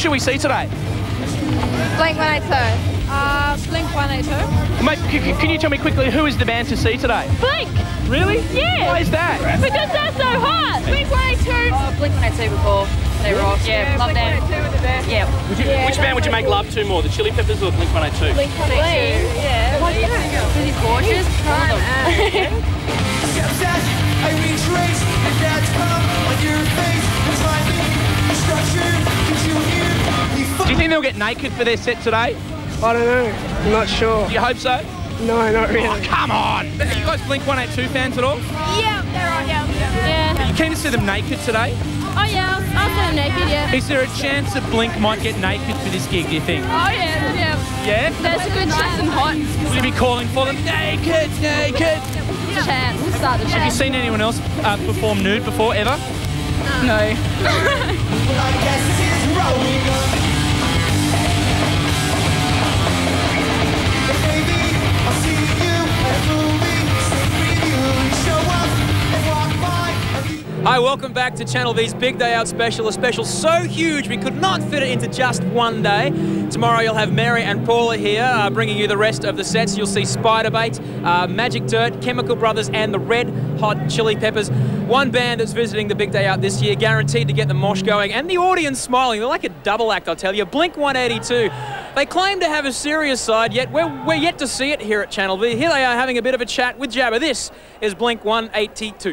should we see today? Blink-182. Blink-182. Mate, can you tell me quickly who is the band to see today? Blink! Really? Yeah! Why is that? Because they're so hot! Blink-182. Oh, Blink-182 before. They rock. Yeah, love them. Blink-182 were the best. Yeah. Which band would you make love to more, the Chili Peppers or Blink-182? Blink-182. Yeah. Because he's gorgeous. I retrace and that's come on your face. It's my structure. Do you think they'll get naked for their set today? I don't know. I'm not sure. Do you hope so? No, not really. Oh, come on! Are you guys Blink-182 fans at all? Yeah, they're on, yeah. Are you keen to see them naked today? Oh, yeah. I'll see them naked, yeah. Is there a chance that Blink might get naked for this gig, do you think? Oh, yeah, yeah. Yeah? There's a good chance and hot. Will you be calling for them? Naked, naked! Chance. Start the chance. Have you seen anyone else perform nude before, ever? No. Hi, welcome back to Channel V's Big Day Out special. A special so huge we could not fit it into just one day. Tomorrow you'll have Mary and Paula here bringing you the rest of the sets. You'll see Spiderbait, Magic Dirt, Chemical Brothers and the Red Hot Chili Peppers. One band that's visiting the Big Day Out this year, guaranteed to get the mosh going and the audience smiling. They're like a double act, I'll tell you. Blink-182. They claim to have a serious side, yet we're yet to see it here at Channel V. Here they are having a bit of a chat with Jabba. This is Blink-182.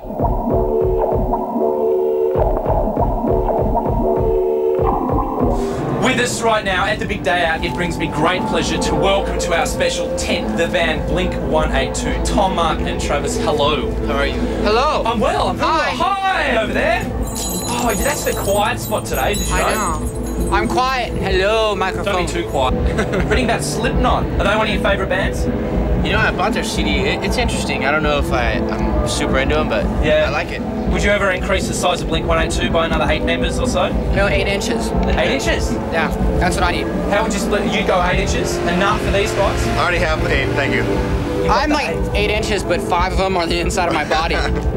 With us right now at the Big Day Out, it brings me great pleasure to welcome to our special tent the band Blink-182. Tom, Mark and Travis, hello. How are you? Hello. I'm well. I'm Hi. Hi over there. Oh, that's the quiet spot today, did you know? I know. I'm quiet. Hello, microphone. Don't be too quiet. Reading about Slipknot. Are they one of your favourite bands? You know, I bought their CD. It's interesting. I don't know if I'm super into them, but yeah, I like it. Would you ever increase the size of Blink-182 by another 8 members or so? No, 8 inches. 8 inches? Yeah, that's what I need. How would you split? You'd go 8 inches? Enough for these guys? I already have 8, thank you. I'm like 8 inches, but 5 of them are the inside of my body.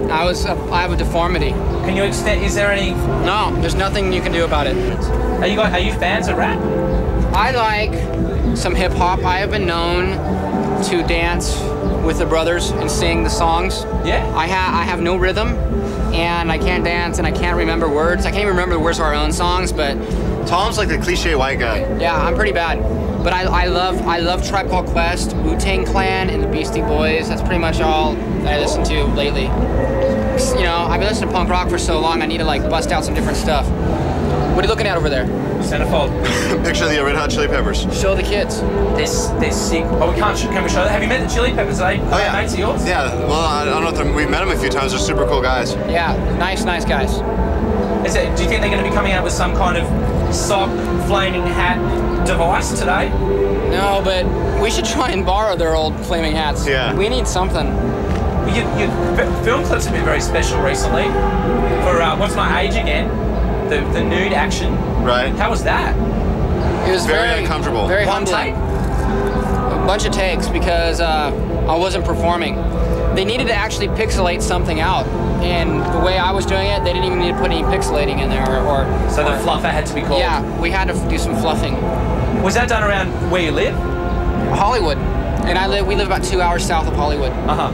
I have a deformity. Can you extend? Is there any? No, there's nothing you can do about it. Are you fans of rap? I like some hip hop. I have been known to dance with the brothers and sing the songs. Yeah. I have no rhythm, and I can't dance, and I can't remember words. I can't even remember the words of our own songs, but Tom's like the cliche white guy. yeah, I'm pretty bad. But I love Tribe Called Quest, Wu-Tang Clan, and the Beastie Boys. That's pretty much all that I listen to lately. You know, I've been listening to punk rock for so long, I need to like bust out some different stuff. What are you looking at over there? Centerfold. Picture of the Red Hot Chili Peppers. Show the kids. They're sick. Oh, we can't. Can we show that? Have you met the Chili Peppers? Are they mates of yours? Yeah, well, I don't know if we've met them a few times. They're super cool guys. Yeah, nice guys. Do you think they're going to be coming out with some kind of sock, flaming hat device today? No, but we should try and borrow their old flaming hats. Yeah. We need something. Your film clips have been very special recently. For What's My Age Again, the nude action. Right. How was that? It was very uncomfortable. Very One humbling. take? A bunch of takes because I wasn't performing. They needed to actually pixelate something out, and the way I was doing it, they didn't even need to put any pixelating in there. So the fluffer had to be called? Yeah, we had to do some fluffing. Was that done around where you live? Hollywood, and we live about 2 hours south of Hollywood.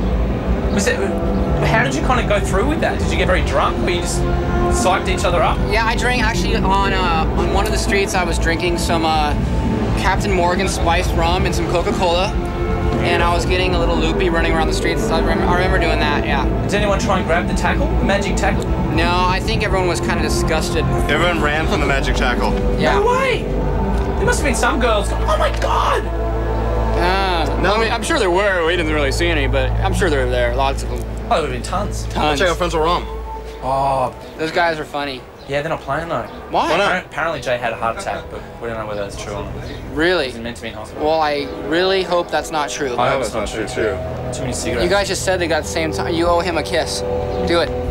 How did you kind of go through with that? Did you get very drunk, or you just psyched each other up? Yeah, I drank actually on one of the streets. I was drinking some Captain Morgan spiced rum and some Coca-Cola, and I was getting a little loopy running around the streets. I remember doing that. Yeah. Did anyone try and grab the tackle, the magic tackle? No, I think everyone was kind of disgusted. Everyone ran from the magic tackle. Yeah. No way! There must have been some girls going, oh my god! No, I mean, I'm sure there were. We didn't really see any, but I'm sure there were there. Lots of them. Oh, there would have been tons. Tons. Check out Frontal Rum. Oh. Those guys are funny. Yeah, they're not playing though. Why? Apparently Jay had a heart attack, but we don't know whether that's true or not. Really? He's meant to be in hospital. Well, I really hope that's not true. I hope it's not true too. Too many cigarettes. You guys just said they got the same time. You owe him a kiss. Do it.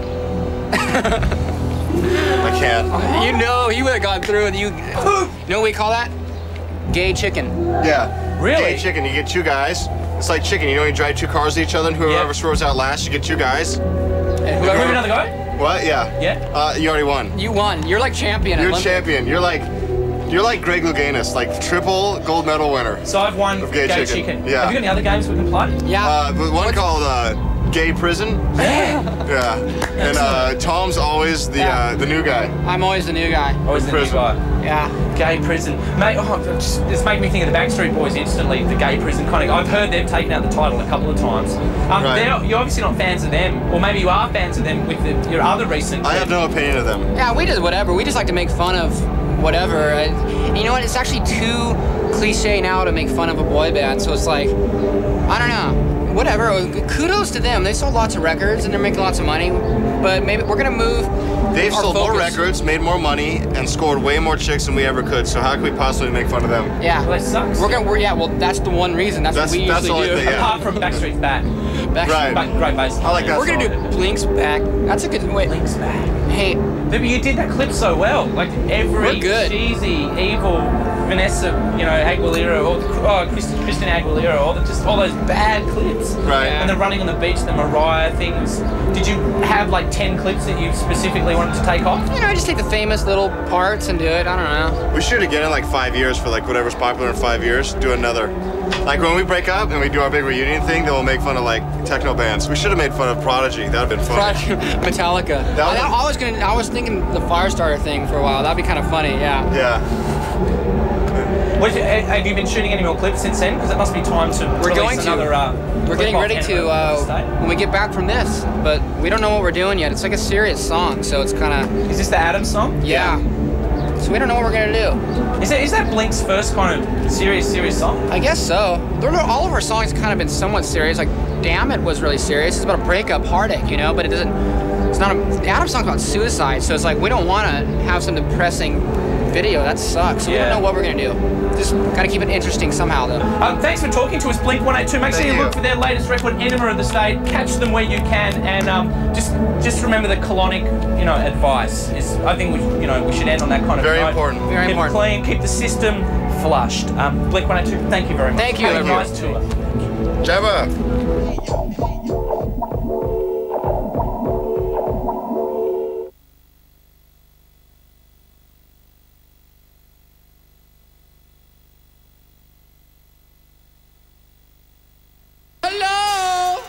I can't. You know he would have gone through with you. You know what we call that? Gay chicken. Yeah. Really? Gay chicken. You get 2 guys. It's like chicken. You know, you drive 2 cars to each other, and whoever swerves out last, you get 2 guys. And Can we have another go? What? Yeah. Yeah. You already won. You won. You're like champion. You're champion. You're like You're like Greg Louganis, like triple gold medal winner. So I've won of Gay Chicken. Yeah. Have you got any other games we can play? Yeah. One called Gay Prison. Yeah. And Tom's always the new guy. I'm always the new guy. Always the new guy. Yeah. Gay Prison. Mate, it's making me think of the Backstreet Boys instantly, the Gay Prison kind of. I've heard them taking out the title a couple of times. Right. You're obviously not fans of them, or maybe you are fans of them with your other recent. I have no opinion of them. Yeah, we just whatever. We just like to make fun of whatever. And you know what? It's actually too cliche now to make fun of a boy band. So it's like, I don't know. Whatever. Kudos to them. They sold lots of records and they're making lots of money. But maybe we're gonna move. They've sold more records, made more money, and scored way more chicks than we ever could. So how could we possibly make fun of them? Yeah. Well, that sucks. Yeah. Well, that's the one reason. That's what we usually do. Yeah. Apart from Backstreet's back. Right. Great bass. I like that. We're gonna do Blink's back. That's a good way. Blink's back. Hey. But you did that clip so well. Like every cheesy, evil Vanessa, Aguilera, or Christina Aguilera, all those bad clips. Right. And the running on the beach, the Mariah things. Did you have like 10 clips that you specifically wanted to take off? Just take the famous little parts and do it. I don't know. We should again in like 5 years for like whatever's popular in 5 years. Do another. Like when we break up and we do our big reunion thing, then we'll make fun of like techno bands. We should have made fun of Prodigy. That'd have been fun. Metallica. I was thinking the Firestarter thing for a while. That'd be kind of funny. Yeah. Yeah. Have you been shooting any more clips since then? Because it must be time to release another. We're getting ready to when we get back from this, but we don't know what we're doing yet. It's like a serious song, so it's kind of. Is this the Adam song? Yeah. So we don't know what we're gonna do. Is that Blink's first kind of serious song? I guess so. All of our songs kind of been somewhat serious. Like Dammit was really serious. It's about a breakup, heartache, but it doesn't. It's not the Adam song's about suicide, so it's like we don't want to have some depressing video. That sucks. So we don't know what we're gonna do. Just gotta keep it interesting somehow, though. Thanks for talking to us, Blink-182. Make sure you look for their latest record, Enema of the State. Catch them where you can, and just remember the colonic, advice is. I think we should end on that kind of very note. important. Very keep important. It clean, keep the system flushed. Blink-182. Thank you very much. Thank you. Have a nice tour. Jabba. Hello!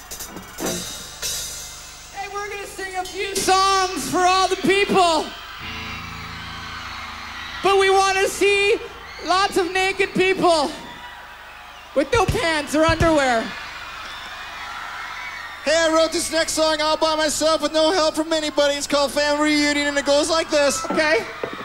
Hey, we're gonna sing a few songs for all the people. But we want to see lots of naked people with no pants or underwear. Hey, I wrote this next song all by myself with no help from anybody. It's called Family Reunion and it goes like this. Okay?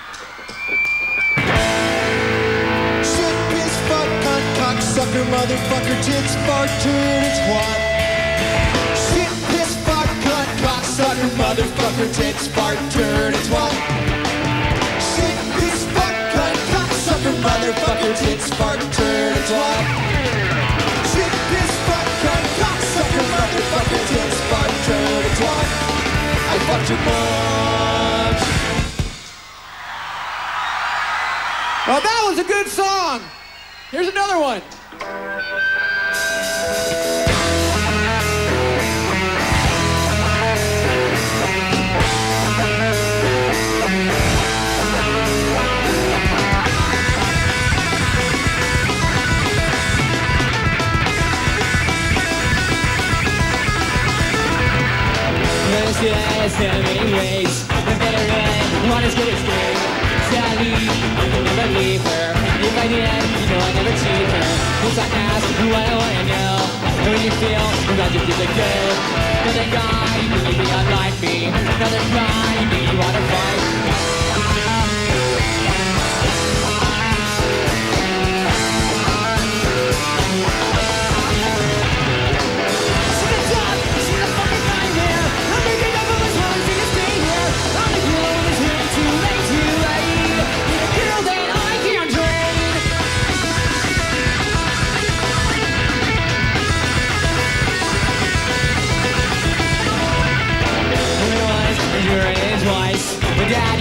Shit, piss, fuck, cunt, cocksucker, motherfucker, tits, fart, turd, twat. Shit, piss, fuck, cunt, cocksucker, motherfucker, tits, fart, turd, twat. Shit, piss, fuck, cunt, cocksucker, motherfucker, tits, fart, turd, twat. Shit, piss, fuck, cunt, cocksucker, motherfucker, tits, fart, turd, twat. I fucked your mom. Well, that was a good song. Here's another one. So many ways, the better end, one is good as good. Sally, I could never leave her. If I did, I never cheat her. Once I ask what I wanna know, when you feel that you did the good. Another guy, maybe unlike me. Another guy, maybe you wanna fight. Twice, but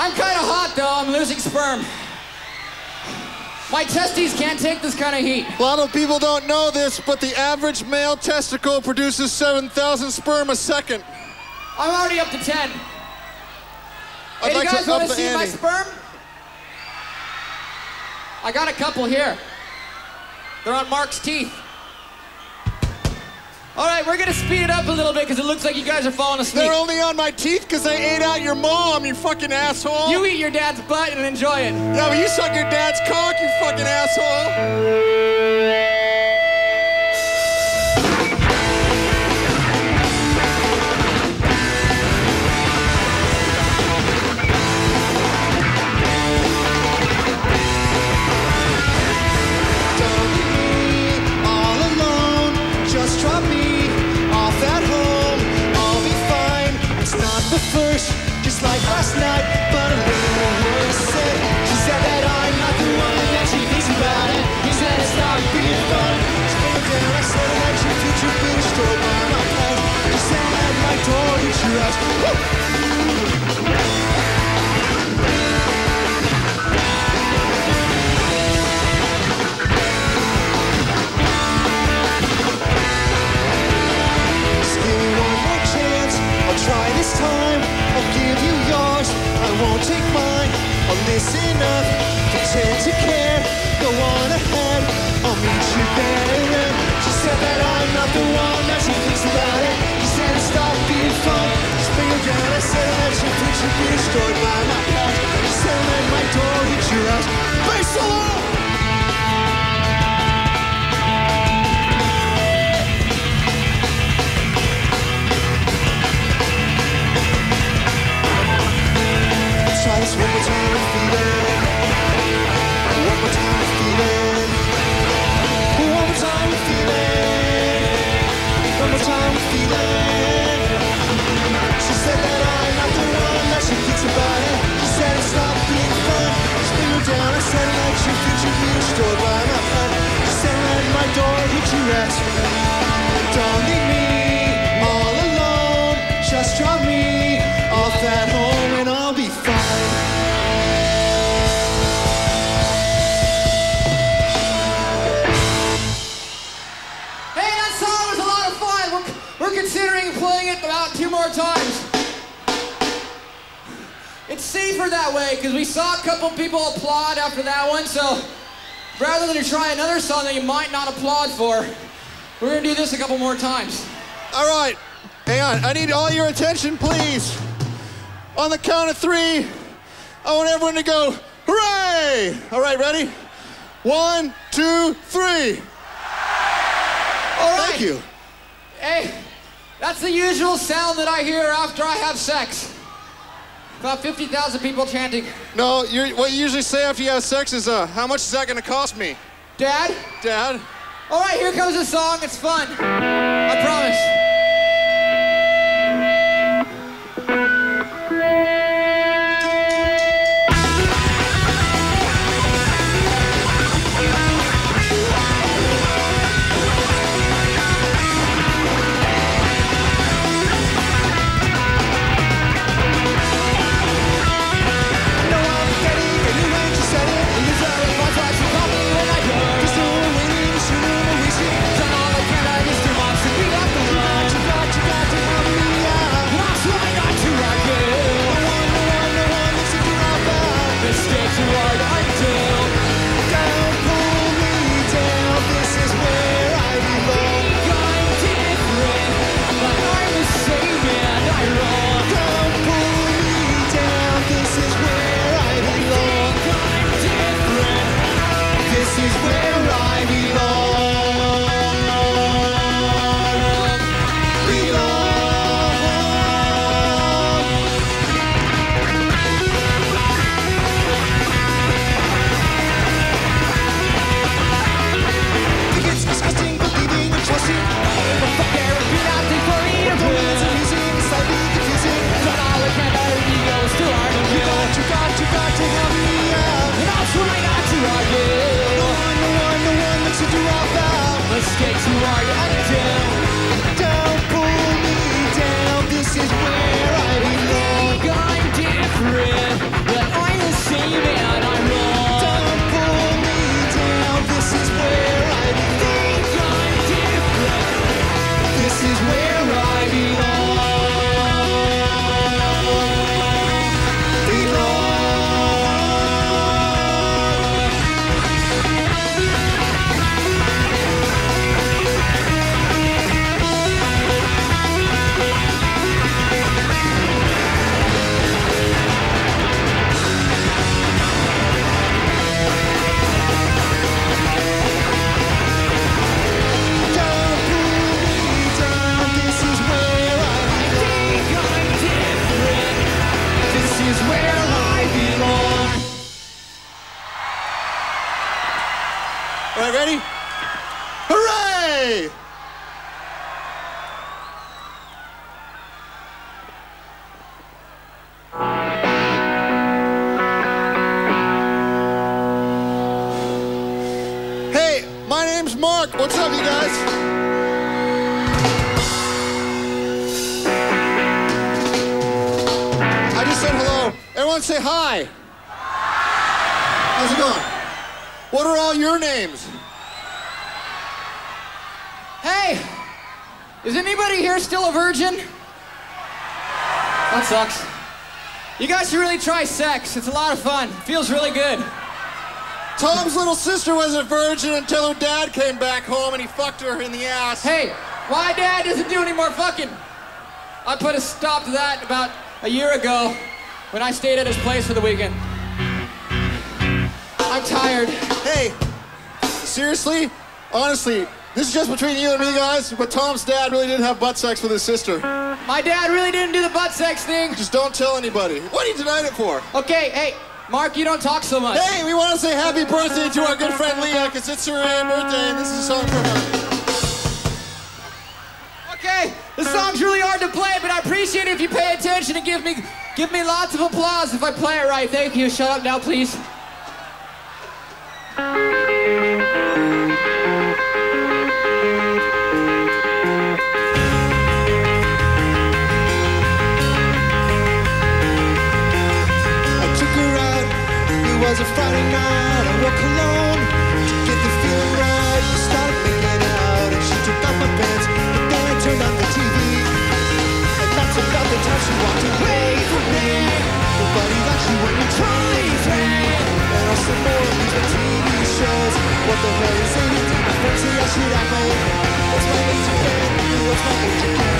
I'm kind of hot though, I'm losing sperm. My testes can't take this kind of heat. A lot of people don't know this, but the average male testicle produces 7,000 sperm a second. I'm already up to 10. I'd Hey, like you guys to up want to the see my ante. sperm? I got a couple here. They're on Mark's teeth. All right, we're gonna speed it up a little bit because it looks like you guys are falling asleep. They're only on my teeth because I ate out your mom, you fucking asshole. You eat your dad's butt and enjoy it. Yeah, but you suck your dad's cock, you fucking asshole. Drop me off at home, I'll be fine. It's not the first, just like last night, but a little worse. She said that I'm not the one that she thinks about it. He said it's not being fun. She put it down, I said that your future be destroyed by my past. She said that my door hit your ass. Try this time, I'll give you yours, I won't take mine. I'll listen up, pretend to care, go on ahead, I'll meet you there. She said that I'm not the one that she thinks about it. She said it stopped being fun, just bring her down. I said that your future be destroyed by my past. She said let my door hit your ass. Bass solo! Try this one more time and feel it. One more time and feel it. One more time and feel it. One more time and feel it. She said that I'm not the one that she thinks about it. She said it's not being fun. Just bring her down. I said let your future be destroyed by my fun. She said let my door hit your ass. Don't leave me all alone. Just drop me off at home and I'll be fine. We're considering playing it about 2 more times. It's safer that way because we saw a couple people applaud after that one, so rather than to try another song that you might not applaud for, we're gonna do this a couple more times. All right, hang on, I need all your attention, please. On the count of 3, I want everyone to go, hooray! All right, ready? 1, 2, 3. All right. Thank you. Hey, that's the usual sound that I hear after I have sex. About 50,000 people chanting. No, what you usually say after you have sex is, how much is that gonna cost me? Dad? Dad? All right, here comes the song. It's fun. I promise. Just know when you should know we see. Done all I can, I just do my to be up the line. is where I belong. All right, ready? Hooray! Hey, my name's Mark. What's up, you guys? I just said hello. Everyone say hi. How's it going? What are all your names? Hey, is anybody here still a virgin? That sucks. You guys should really try sex. It's a lot of fun. Feels really good. Tom's little sister was a virgin until her dad came back home and he fucked her in the ass. Hey, my dad doesn't do any more fucking. I put a stop to that about a year ago when I stayed at his place for the weekend. I'm tired. Hey, seriously? Honestly, this is just between you and me, guys, but Tom's dad really didn't have butt sex with his sister. My dad really didn't do the butt sex thing. Just don't tell anybody. What are you denying it for? Okay, hey, Mark, you don't talk so much. Hey, we want to say happy birthday to our good friend Leah, because it's her birthday, and this is a song for her. Okay, this song's really hard to play, but I appreciate it if you pay attention and give me lots of applause if I play it right. Thank you. Shut up now, please. It was a Friday night, I walked alone to get the feeling right. We started making out and she took off my pants, but then I turned on the TV. And that's about the time she walked away from me. Nobody likes you when you're trying to. And also more of these TV shows. What the hell is anything? My friends say I should have made. What's my age again? What's my age again?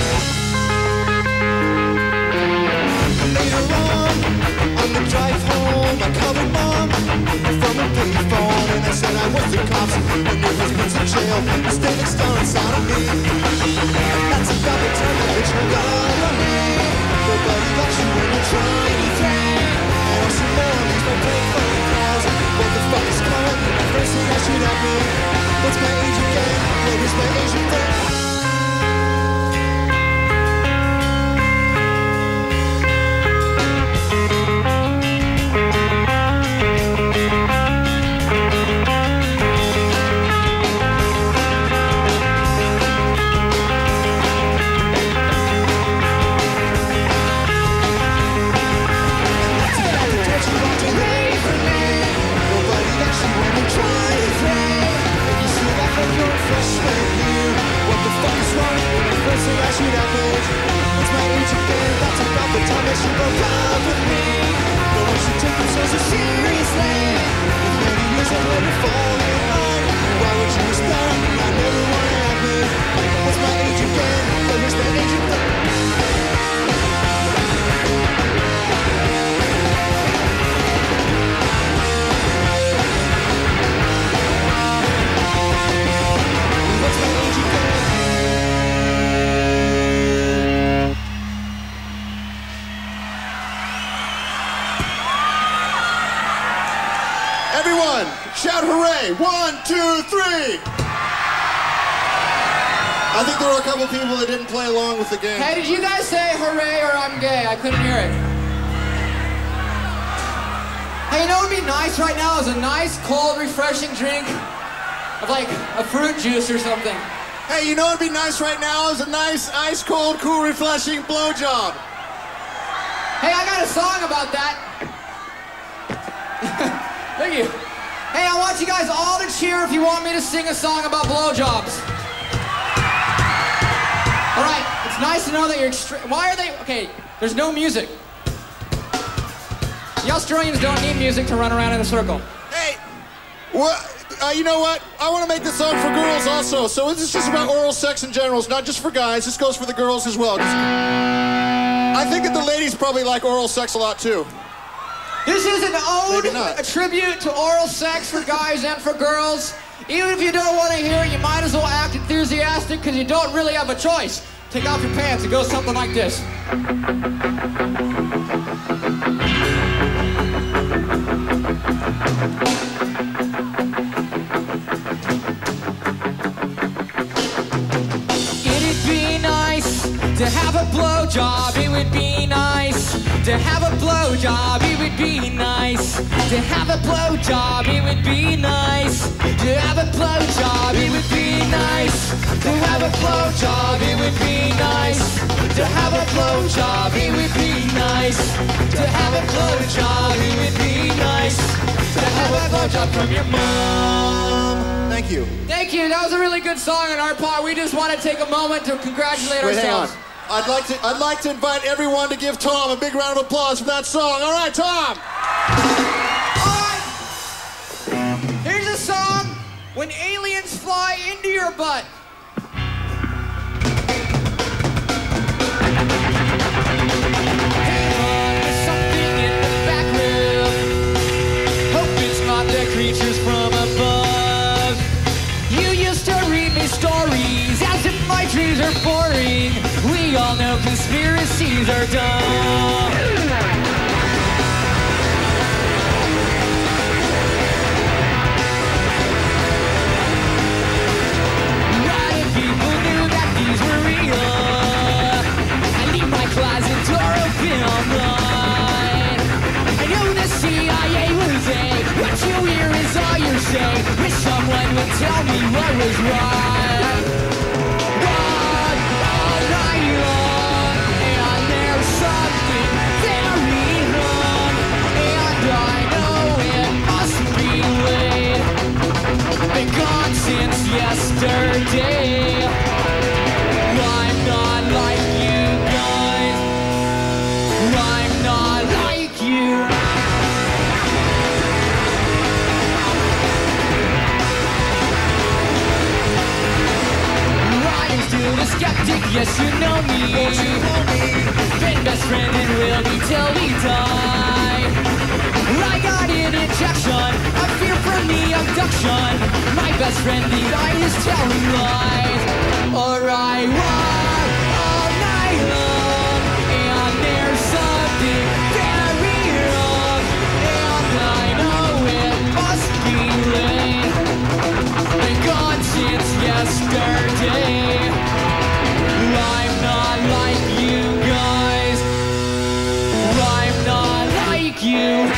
Later on the drive home, I called her mom from a payphone, and I said I was the cops and there was been some jail. Standing star inside of me, and that's about the time that bitch hung all on me. Nobody likes you when you're trying to think. And I'll see more of these my payphone calls. What the fuck is calling me? My friends say I should have me. What's my age again? Where is my age again? What the fuck is wrong? My friends say I should have age. What's my age again? That's about the time that she broke up with me. No one should take themselves so seriously. With many years I've never fallen in love. Why would you start me? I never want to happen. What's my age again? Where's my age again? What's my age again? Everyone, shout hooray! 1, 2, 3! I think there were a couple people that didn't play along with the game. Hey, did you guys say hooray or I'm gay? I couldn't hear it. Hey, you know what would be nice right now is a nice, cold, refreshing drink of like a fruit juice or something. Hey, you know what'd be nice right now is a nice, ice cold, cool, refreshing blowjob. Hey, I got a song about that. Thank you. Hey, I want you guys all to cheer if you want me to sing a song about blowjobs. All right, it's nice to know that you're why are they, okay, there's no music. The Australians don't need music to run around in a circle. Hey, what? You know what? I want to make this song for girls also. So this is just about oral sex in general. It's not just for guys. This goes for the girls as well. I think that the ladies probably like oral sex a lot too. This is an ode, a tribute to oral sex for guys and for girls. Even if you don't want to hear it, you might as well act enthusiastic because you don't really have a choice. Take off your pants. It goes something like this. It'd be nice to have a blowjob. It would be nice to have a blowjob. It would be nice to have a blowjob. It would be nice to have a blowjob. It would be nice to have a blowjob. It would be nice to have a blowjob. It would be nice to have a blowjob. It would be nice to have a blowjob from your mom. Thank you. Thank you. That was a really good song on our part. We just want to take a moment to congratulate ourselves. Hang on. I'd like to invite everyone to give Tom a big round of applause for that song. All right, Tom. All right. Here's a song, When Aliens Fly Into Your Butt. Creatures from above. You used to read me stories as if my dreams are boring. We all know conspiracies are dumb. What if people knew that these were real? I leave my closet door open all night. I know the CIA will say what you hear is all you say. Wish someone would tell me what was right. Run all night long, and there's something very wrong. And I know it must be late. Been gone since yesterday. I'm not like you guys. I'm not like you. Still a skeptic, yes you know me. Been best friend and will be till we die. I got an injection, a fear from the abduction. My best friend, the eye is telling lies. Or I walk all night long, and there's something very wrong. And I know it must be late. Been gone since yesterday. I'm not like you guys. I'm not like you.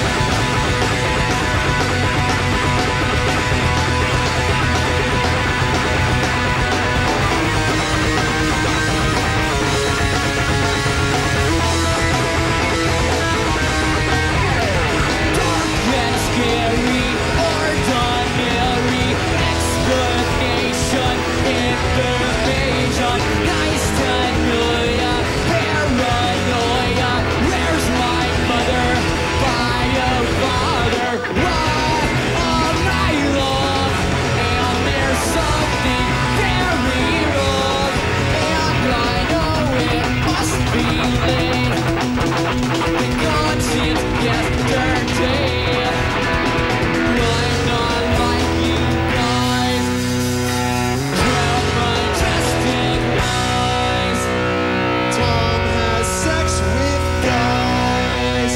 Dark and scary, ordinary explanation, information. Nice to know ya, paranoia. Where's my mother? By a father. Why all night long? And there's something very wrong. And I know it must be late. Been gone since yesterday. I'm not like you guys. Drown my tested lies. Tom has sex with guys.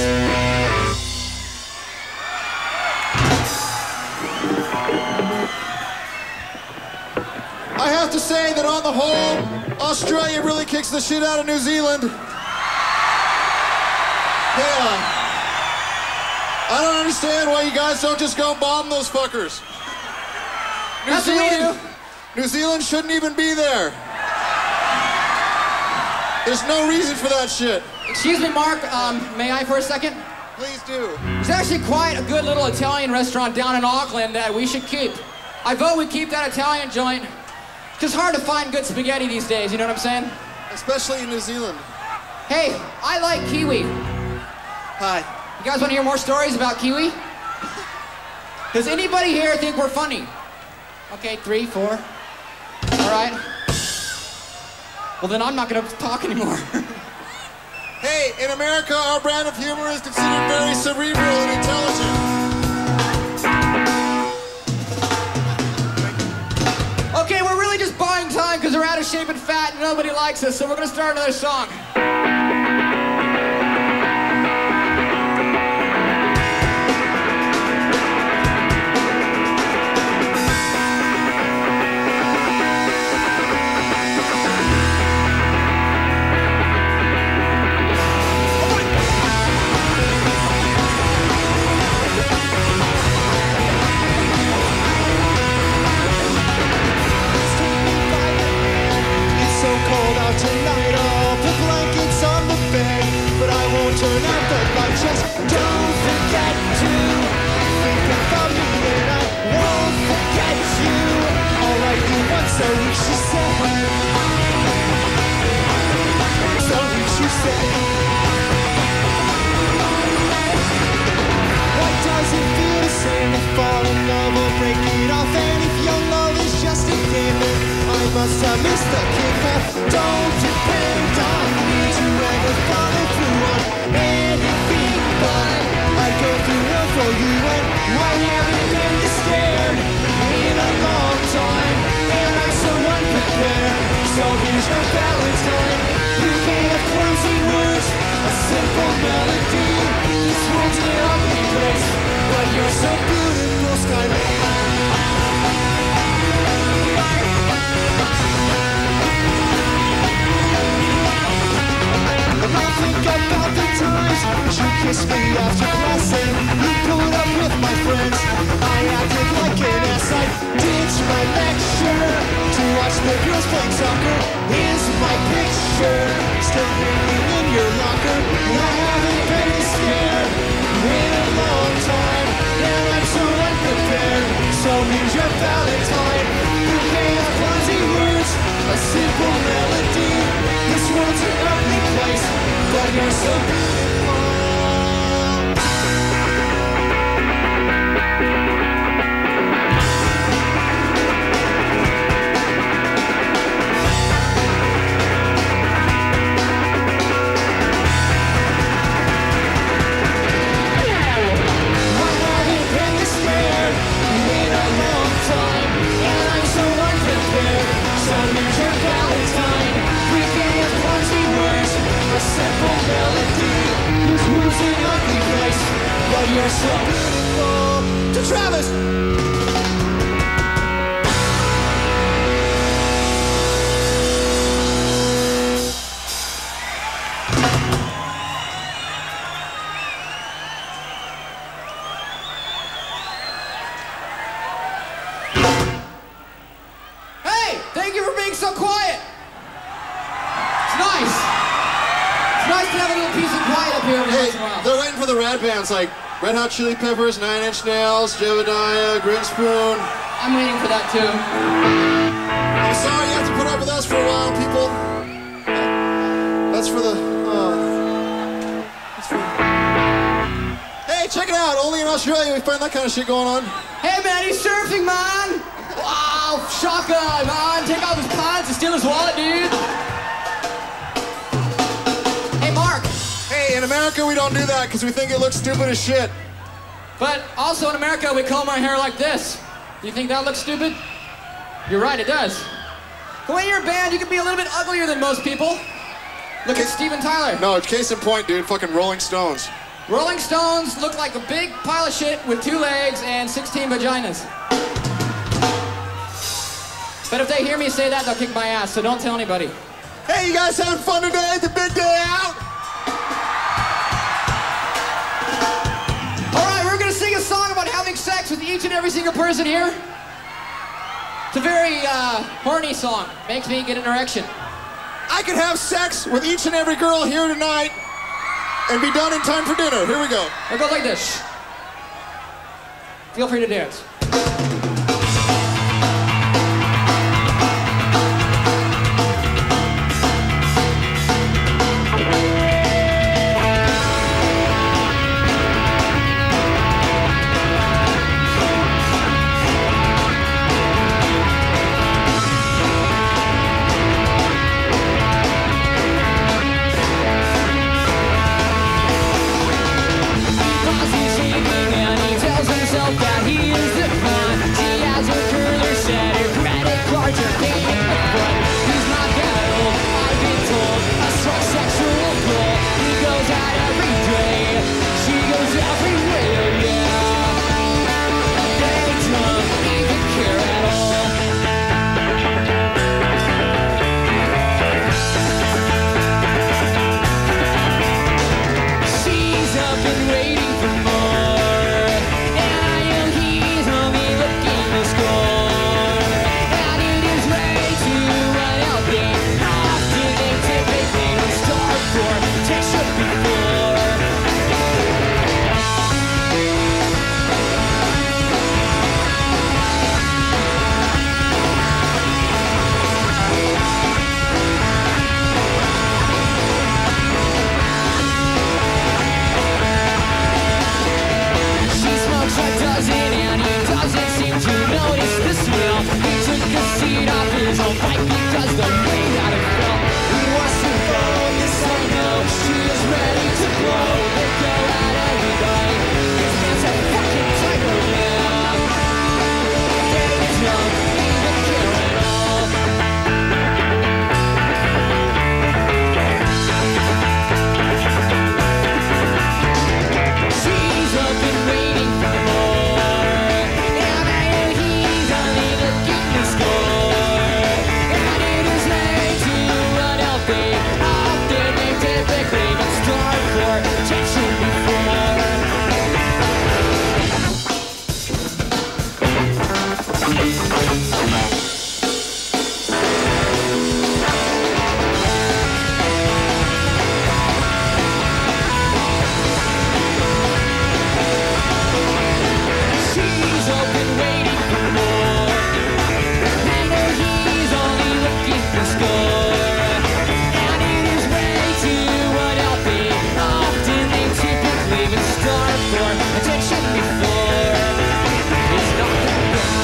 I have to say that on the whole, Australia really kicks the shit out of New Zealand. Yeah. I don't understand why you guys don't just go bomb those fuckers. That's what we do. New Zealand shouldn't even be there. There's no reason for that shit. Excuse me, Mark. May I for a second? Please do. There's actually quite a good little Italian restaurant down in Auckland that we should keep. I vote we keep that Italian joint. It's just hard to find good spaghetti these days, you know what I'm saying? Especially in New Zealand. Hey, I like kiwi. Hi. You guys want to hear more stories about kiwi? Does anybody here think we're funny? Okay, 3, 4. All right. Well, then I'm not going to talk anymore. Hey, in America, our brand of humor is considered very cerebral and intelligent. Okay, we're really just buying time because we're out of shape and fat, and nobody likes us, so we're gonna start another song. Tonight I'll put blankets on the bed, but I won't turn out the light. Just don't forget to think about me, and I won't forget you. I'll write you once a week, she said. So week, she said. Why does it feel the same to fall in love or break it off? And if your love is just a game, then I must have missed the kickoff. Don't depend on me to ever follow through on anything, but I go through one for you, and I haven't been this scared in a long time, and I'm so unprepared. So here's your Valentine. You can't have clumsy words, a simple melody. This world's an ugly place, but you're so beautiful, Skyline. I think about the times you kissed me after class and you put up with my friends. I acted like an ass. I ditched my lecture to watch the girls playing soccer. Here's my picture, still hanging in your locker. I haven't been scared in a long time, and I'm so unprepared. So here's your Valentine. You can't have clumsy words, a simple melody. This world's an ugly place, but you're so beautiful. I haven't been this scared in a long time, and I'm so unprepared. So here's your Valentine. We can't have clumsy words, a simple melody. This world's an ugly place, but you're so beautiful. To Travis! Hey, thank you for being so quiet. It's nice. It's nice to have a little piece of quiet up here every once in a while. They're waiting for the rad bands like Red Hot Chili Peppers, Nine Inch Nails, Jebediah, Grinspoon. I'm waiting for that too. I'm sorry you have to put up with us for a while, people. That's for the... Hey, check it out. Only in Australia we find that kind of shit going on. Hey man, he's surfing, man! Wow, shotgun, man! Take off his pants and steal his wallet, dude! Hey, Mark! Hey, in America we don't do that because we think it looks stupid as shit. But also in America we comb our hair like this. Do you think that looks stupid? You're right, it does. The way you're a band, you can be a little bit uglier than most people. Look at Steven Tyler. No, case in point, dude. Fucking Rolling Stones. Rolling Stones look like a big pile of shit with 2 legs and 16 vaginas. But if they hear me say that, they'll kick my ass, so don't tell anybody. Hey, you guys having fun today? It's a big day out. All right, we're gonna sing a song about having sex with each and every single person here. It's a very horny song. Makes me get an erection. I could have sex with each and every girl here tonight and be done in time for dinner. Here we go. It goes like this. Feel free to dance. That he is the one. starved for attention before. It's not that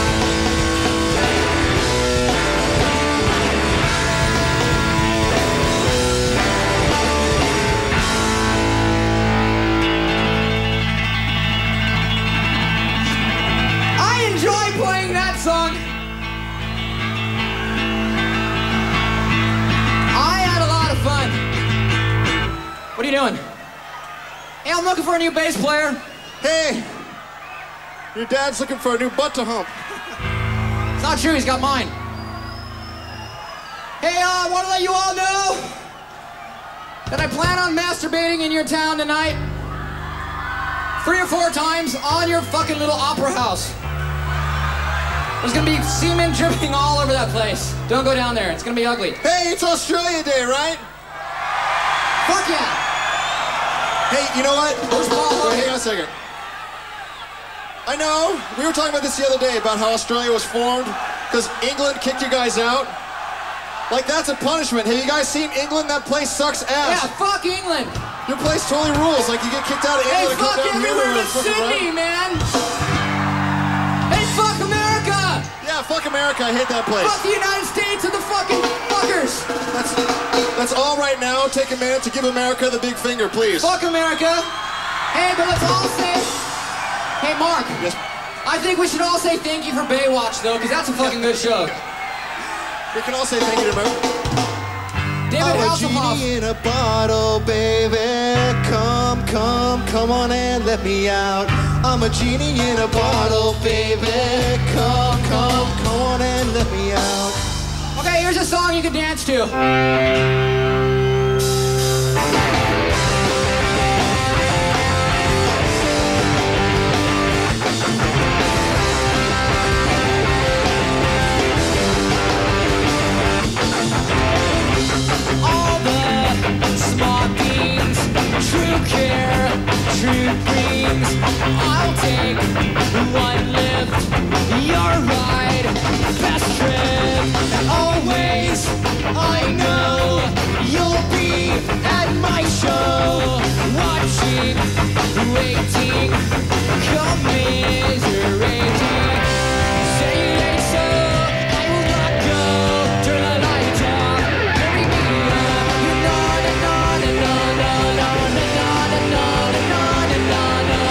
I enjoy playing that song. I had a lot of fun. What are you doing? Hey, I'm looking for a new bass player. Hey, your dad's looking for a new butt to hump. It's not true, he's got mine. Hey, I want to let you all know that I plan on masturbating in your town tonight 3 or 4 times on your fucking little opera house. There's gonna be semen dripping all over that place. Don't go down there, it's gonna be ugly. Hey, it's Australia Day, right? Fuck yeah! Hey, you know what? Wait, hang on a second. I know, we were talking about this the other day, about how Australia was formed, because England kicked you guys out. Like, that's a punishment. Have you guys seen England? That place sucks ass. Yeah, fuck England! Your place totally rules. Like, you get kicked out of Hey, England and fuck come down here. everywhere and but fucking Sydney, run. man! Hey, fuck America! Yeah, fuck America. I hate that place. Fuck the United States and the fucking fuckers! Let's all right now take a minute to give America the big finger, please. Fuck America! Hey, but let's all say... Hey, Mark. Yes. I think we should all say thank you for Baywatch, though, because that's a fucking good show. We can all say thank you to America. David I'm a Hasselhoff. genie in a bottle, baby. Come on and let me out. I'm a genie in a bottle, baby. Come on and let me out. Okay, here's a song you can dance to. All the smart beans, true care, true dreams. I'll take one lift, your ride, best trip. Always, I know you'll be at my show, watching, waiting, commiserating. Say it ain't so, I will not go. Turn the lights off, bury me up. You know, no, no, no, no, no, no, no, no, no, no, no, no,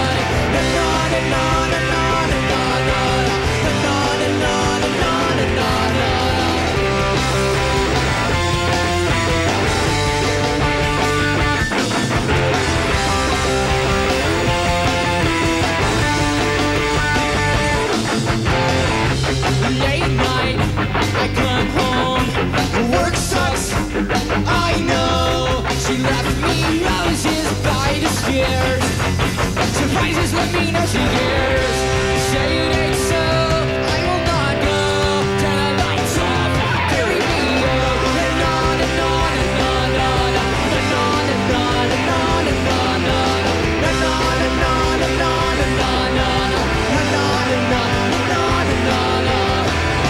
late night, I come home, work sucks, I know. She left me roses by the stairs. Surprises let me know she cares. Say it ain't so, I will not go. Turn the lights off, bury me up. And on and on and on and on and on and on and on and on and on and on and on and on and on and on and on and on and on and on.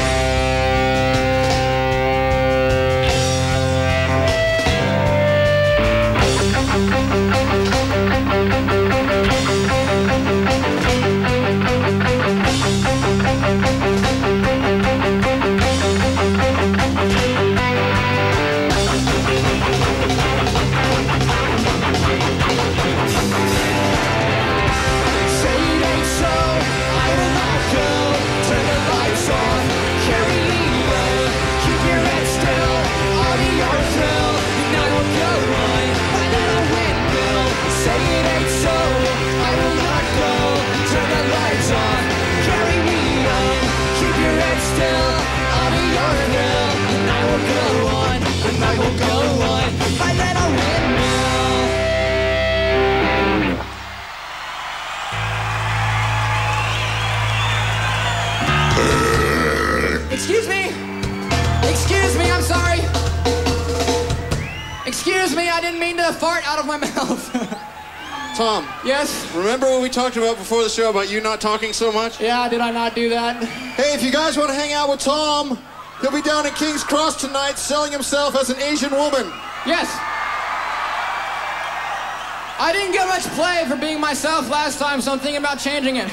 Excuse me, I didn't mean to fart out of my mouth. Tom. Yes? Remember what we talked about before the show about you not talking so much? Yeah, did I not do that? Hey, if you guys want to hang out with Tom, he'll be down at King's Cross tonight selling himself as an Asian woman. Yes. I didn't get much play for being myself last time, so I'm thinking about changing it.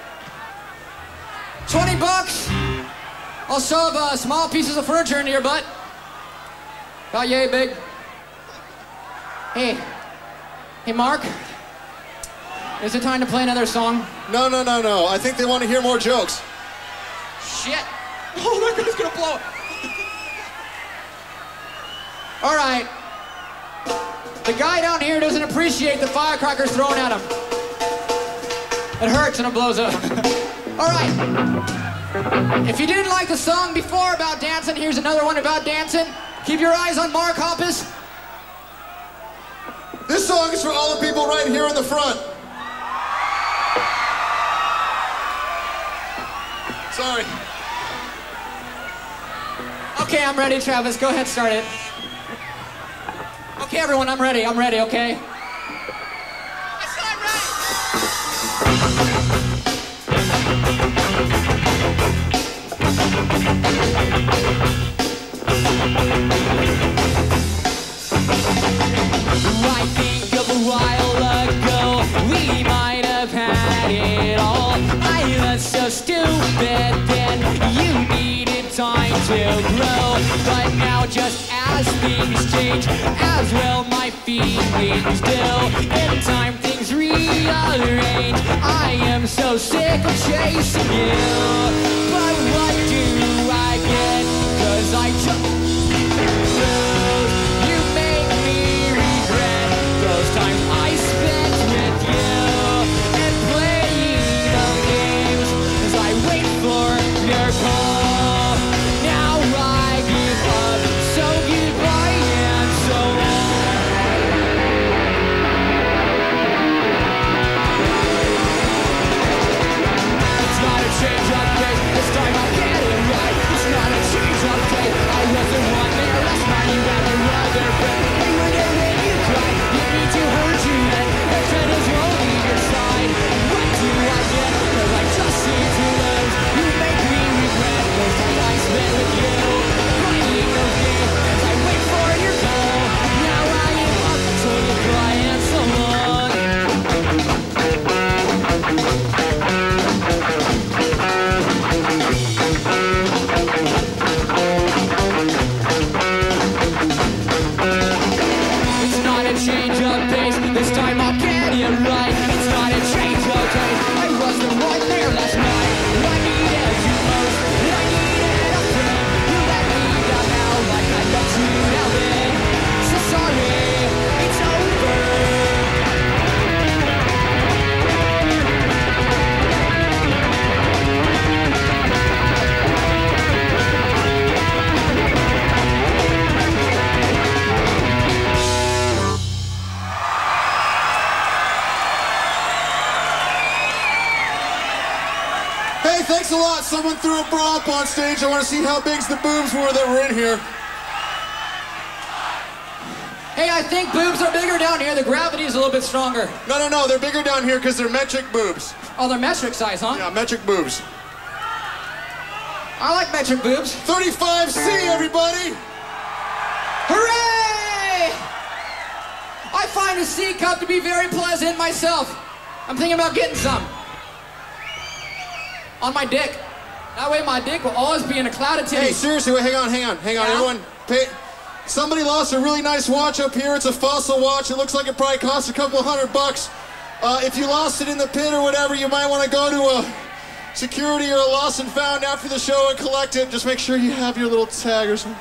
20 bucks. I'll shove small pieces of furniture into your butt. About yay big. Hey, Mark. Is it time to play another song? No. I think they want to hear more jokes. Shit. Oh, that guy's gonna blow it. All right. The guy down here doesn't appreciate the firecrackers thrown at him. It hurts and it blows up. All right. If you didn't like the song before about dancing, here's another one about dancing. Keep your eyes on Mark Hoppus. This song is for all the people right here in the front. Sorry. Okay, I'm ready, Travis. Go ahead, start it. Okay, everyone, I'm ready, okay? I said I'm ready! I think of a while ago, we might have had it all. I was so stupid then, you needed time to grow. But now just as things change, as well my feelings do. In time things rearrange, I am so sick of chasing you. But what do I get? 'Cause I chose you make me regret those times I spent with you and playing the games as I wait for your call. Now I give up, so goodbye and so long. It's not a change of pace, this time I'll get it right. It's not a change of pace, I wasn't one there last night. You had another friend, we were there when you cried. You need to hurt you and your friend is rolling your side. What do I get? 'Cause I just seem to lose. You make me regret those times I spent with you. Playing those games as I wait for your call. Now I am up, so goodbye and so long. It's not a change of pace, this time I'll get it right. It's not a change of pace, I wasn't right there last night. I needed you most, I needed a friend. You let me down now like I let you down then. So sorry, it's over. Hey, thanks a lot. Someone threw a bra up on stage. I want to see how big the boobs were that were in here. Hey, I think boobs are bigger down here. The gravity's a little bit stronger. No, they're bigger down here because they're metric boobs. Oh, they're metric size, huh? Yeah, metric boobs. I like metric boobs. 35C, everybody! Hooray! I find a C cup to be very pleasant myself. I'm thinking about getting some. On my dick. That way my dick will always be in a cloud of titties. Hey, seriously, wait, hang on. Yeah? Everyone, somebody lost a really nice watch up here. It's a fossil watch. It looks like it probably cost a couple $100. If you lost it in the pit or whatever, you might want to go to a security or a lost and found after the show and collect it. Just make sure you have your little tag or something.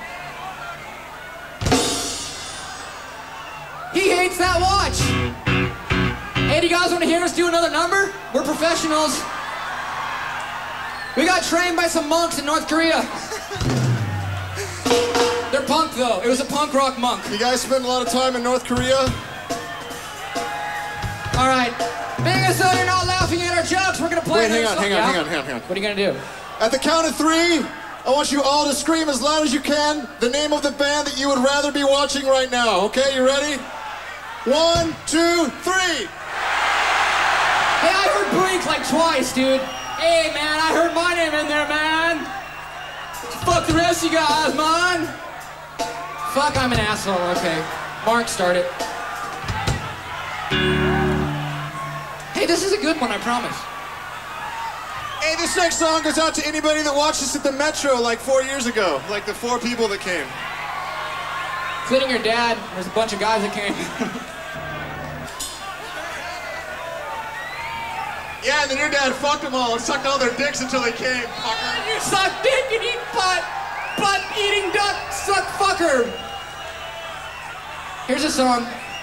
He hates that watch. Hey, do you guys want to hear us do another number? We're professionals. We got trained by some monks in North Korea. They're punk though. It was a punk rock monk. You guys spend a lot of time in North Korea? All right. Being as though you're not laughing at our jokes, we're gonna play. Wait, hang on. What are you gonna do? At the count of 3, I want you all to scream as loud as you can the name of the band that you would rather be watching right now. Okay, you ready? 1, 2, 3. Hey, I heard Blink like twice, dude. Hey, man, I heard my name in there, man. Fuck the rest of you guys, man. Fuck, I'm an asshole. Okay. Mark, start it. Hey, this is a good one, I promise. Hey, this next song goes out to anybody that watched us at the Metro like 4 years ago. Like the 4 people that came. Including your dad. There's a bunch of guys that came. Yeah, and then your dad fucked them all and sucked all their dicks until they came, fucker. You suck dick and eat butt. Butt eating duck, suck fucker. Here's a song.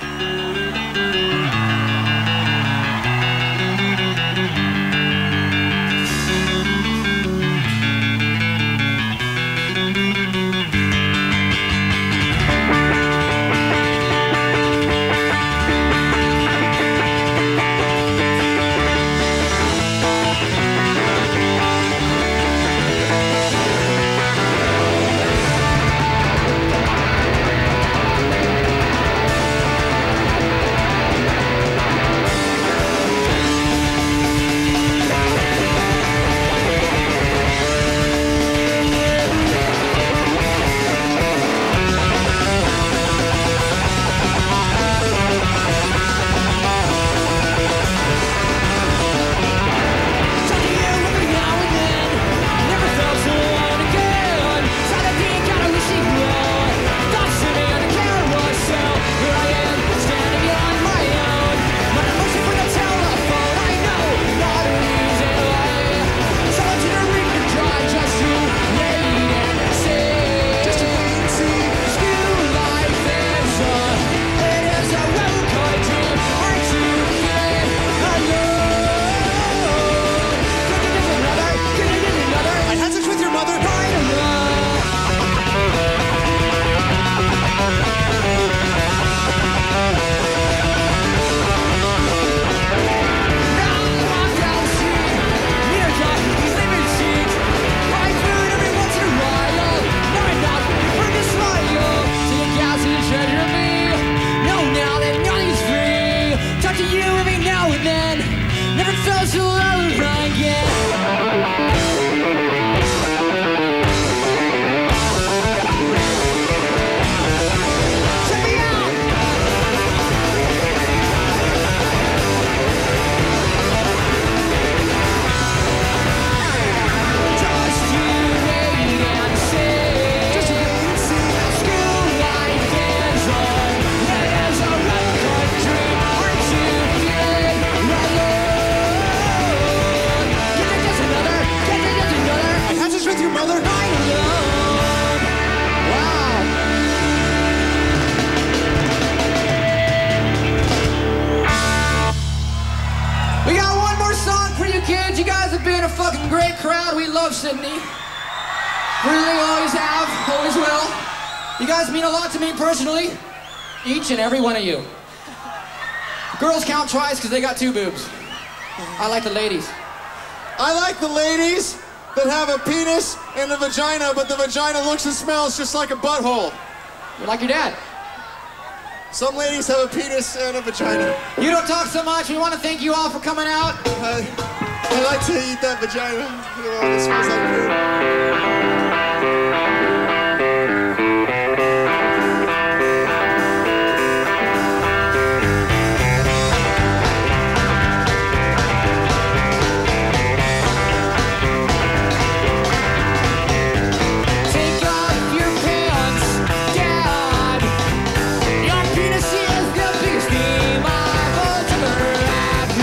Sydney. Really always have, always will. You guys mean a lot to me personally. Each and every one of you. Girls count twice because they got 2 boobs. I like the ladies. I like the ladies that have a penis and a vagina, but the vagina looks and smells just like a butthole. You're like your dad. Some ladies have a penis and a vagina. You don't talk so much. We want to thank you all for coming out. I like to eat that vagina. Oh, it smells like food.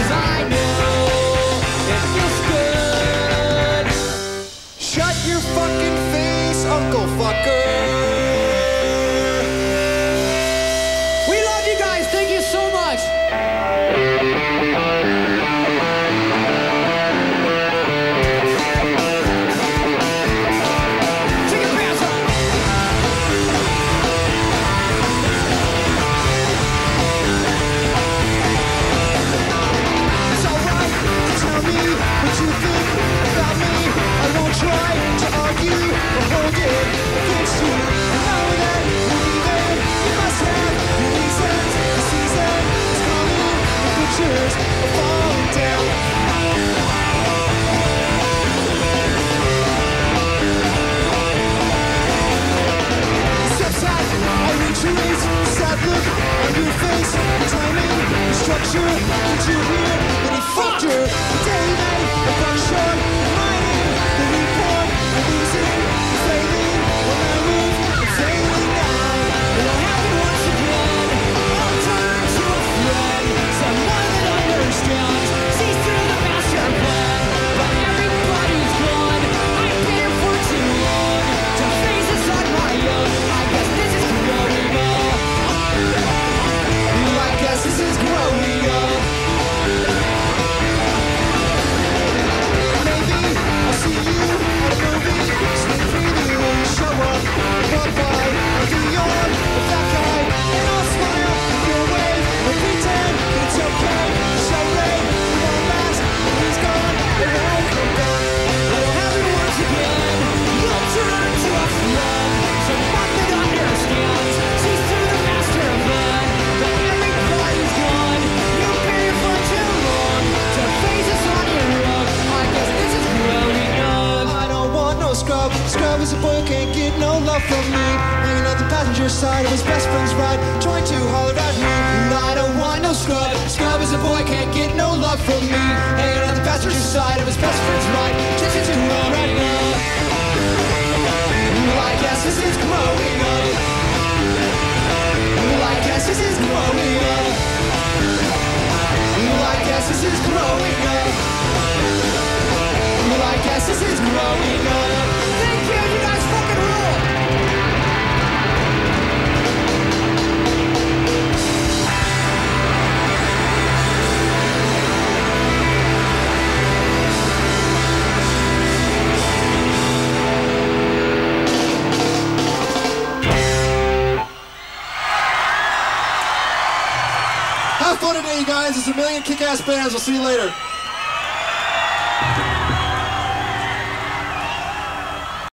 Shut your fucking love from me. Hanging out the passenger side of his best friend's ride, trying to holler at me. I don't want no scrub. Scrub is a boy, can't get no love from me. Hanging out the passenger side of his best friend's ride, chasing to her right now. Well, I guess this is growing up. Well, I guess this is growing up. Well, I guess this is growing up. Well, I guess this is growing up. Thank you, you guys fucking rule! Have fun today, you guys. There's a million kick-ass bands. We'll see you later.